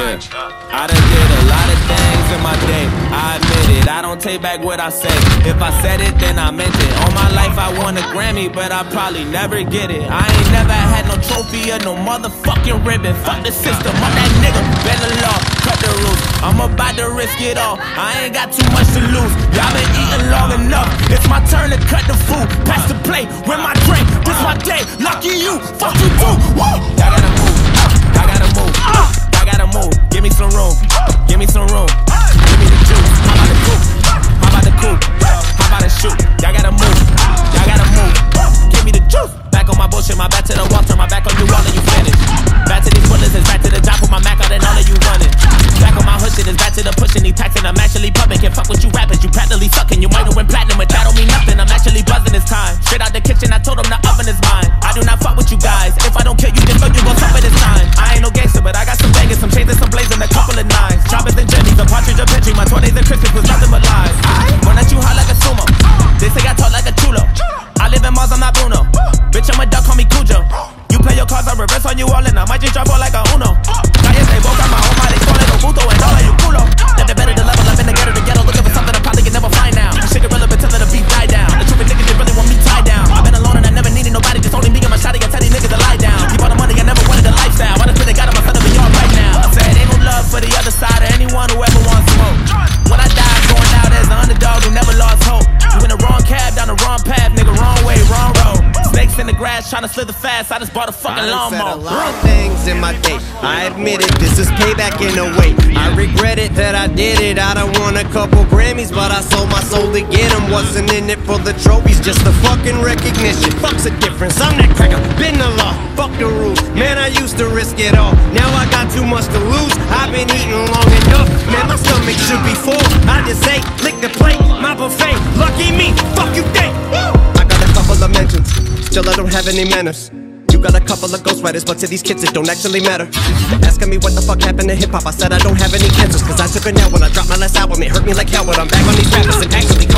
Yeah, I done did a lot of things in my day, I admit it. I don't take back what I say. If I said it, then I meant it. All my life I won a Grammy, but I probably never get it. I ain't never had no trophy or no motherfucking ribbon. Fuck the system, I'm that nigga, bend the law, cut the rules. I'm about to risk it all, I ain't got too much to lose. Y'all been eating long enough, it's my turn to cut the food. Pass the plate, with my drink, this my day. Lucky you, fuck you too. Woo! I gotta move, I gotta move, I gotta move. Give me some room, give me some room. Give me the juice, how about the coupe? How about the coupe? How about the shoot? Y'all gotta move, y'all gotta move. Give me the juice. Back on my bullshit, my back to the wall, turn my back on you all and you finish. Back to these bullets, it's back to the job, put my Mac out and all of you running. Back on my hood shit, it's back to the pushing, these taxing, I'm actually pumping. Can't fuck with you rappers, you practically sucking. You might have went platinum, but that don't mean nothing. I'm actually buzzing this time. Straight out the kitchen, I told them the oven is mine. I do not fuck with you guys. If I don't kill you, then fuck you gon' suffer this time. I ain't no gangster, but I got some bangers, some chains and some blazing, a couple of nines. Choppers and jimmies, a partridge, a petri. My 20s and Christmas was nothing but lies. One that you hot like a sumo. They say I talk like a chulo. I live in Mars, I'm not Bruno. Bitch, I'm a duck, call me Cujo. You play your cards, I reverse on you all, and I might just drop all like a Uno. Calles de boca, my home, they call it Obuto, and all of you culo. Never better to level up in the ghetto, looking for something I probably can never find now. Shit irrelevant till the beat die down. The stupid niggas, they really want me tied down. I've been alone and I never needed nobody, just only me and my shotty. I tell these niggas to lie down. Keep all the money, I never wanted the lifestyle. Why the shit they got on my son to be all right now? I said, ain't no love for the other side or anyone who ever wants smoke. When I die, I'm going out as the underdog who never lost hope. You in the wrong cab, down the wrong path, nigga, wrong way, wrong road. Snakes in the grass, trying to slither fast, I just bought a fucking lawnmower. I said a lot of things in my day, I admit it, this is payback in a way. I regret it that I did it, I done won a couple Grammys, but I sold my soul to get them. Wasn't in it for the trophies, just the fucking recognition. Fuck's the difference, I'm that cracker, been the law, fuck the rules. Man, I used to risk it all, now I got too much to lose. I've been eating long enough, man, my stomach should be full. I just ate, lick the plate, my buffet, lucky me, fuck you think. I got a couple of mentions, still I don't have any manners. You got a couple of ghostwriters, but to these kids it don't actually matter. Asking me what the fuck happened to hip-hop, I said I don't have any answers. Cause I took a nap when I dropped my last album, it hurt me like hell. But I'm back on these rappers and actually